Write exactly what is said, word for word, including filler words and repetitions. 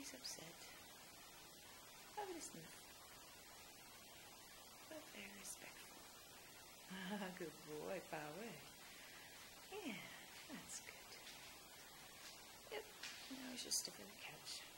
he's upset. Have a sniff. But very respectful. Ah, good boy, Power. Yeah, that's good. Yep, now he's just stuck on the couch.